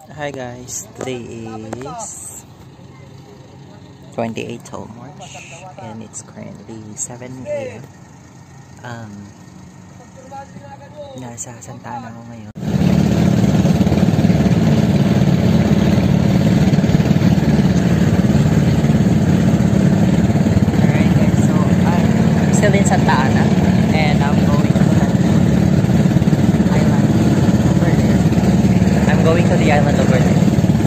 Hi guys, today is 28th of March and it's currently 7 a.m. Nasa Santa Ana ako ngayon. Alright guys, so I'm still in Santa Ana and I'm going to the island over there. I'm going to the island over there.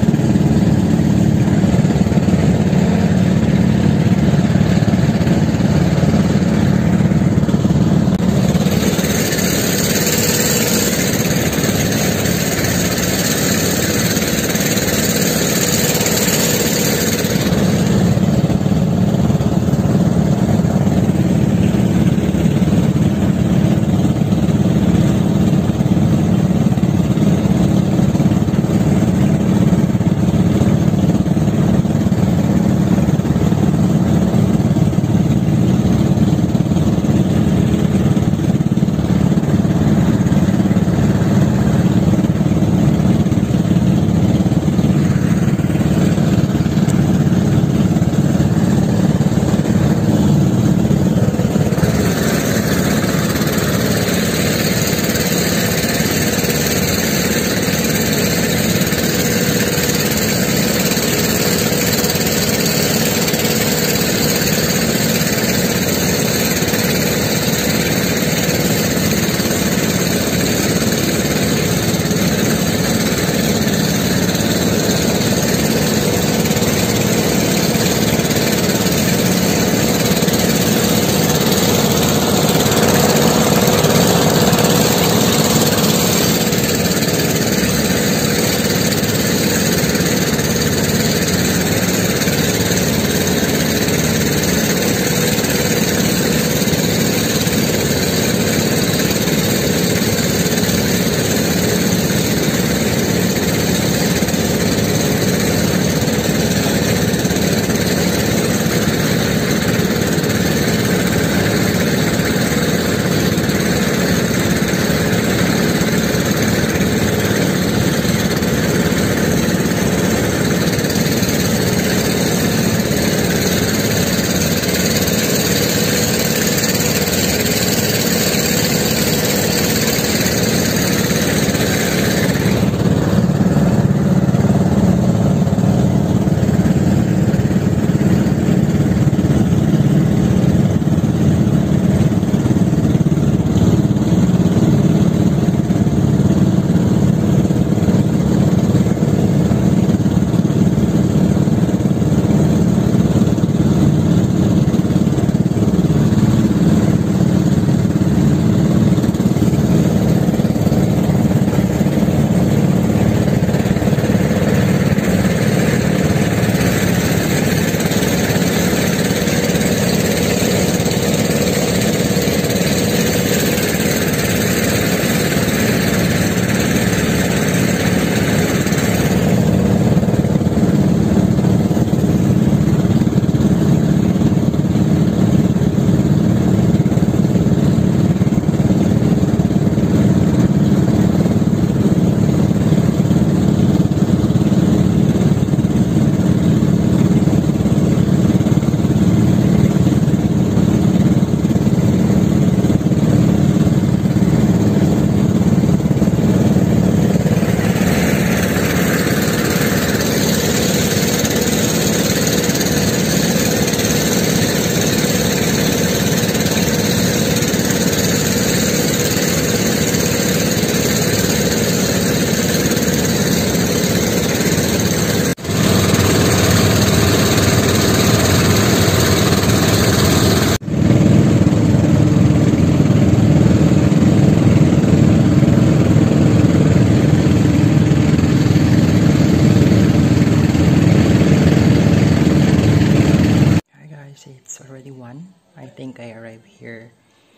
It's already 1. I think I arrived here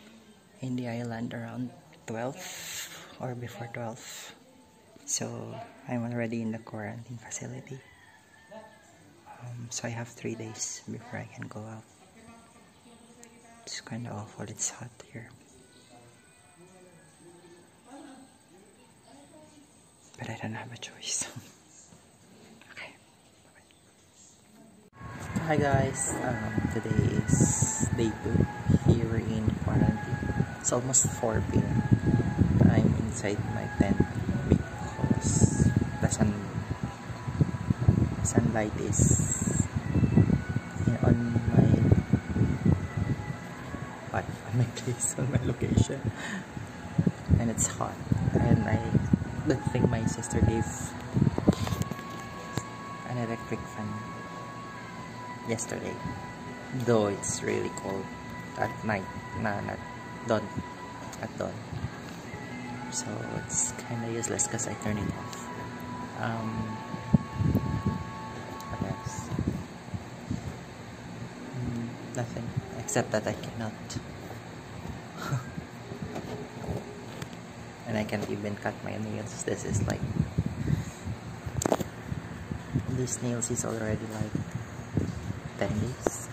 in the island around 12 or before 12. So I'm already in the quarantine facility. So I have 3 days before I can go out. It's kind of awful. It's hot here. But I don't have a choice. Hi guys, today is day 2 here in quarantine. It's almost 4 p.m. I'm inside my tent because the sunlight is on my place, on my location, and it's hot. And I don't think my sister gave an electric fan yesterday, though it's really cold at night. Not dawn, at dawn, so it's kind of useless because I turned it off. What else? Nothing except that I cannot and I can't even cut my nails. This is like, these nails is already like 10 days.